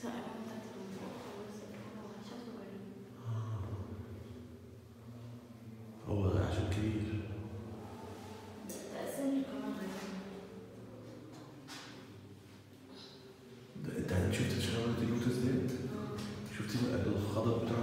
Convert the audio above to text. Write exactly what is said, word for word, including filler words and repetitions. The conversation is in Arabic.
السائلة بتاعت الخبز كده شكله غريب. هو عشان كبير. تأثير كمان غريب. ده انت شفت شجرة اللوتس ديت؟ شفتي بقى الخضر بتاعها